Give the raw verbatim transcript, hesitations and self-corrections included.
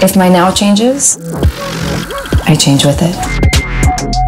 If my now changes, I change with it.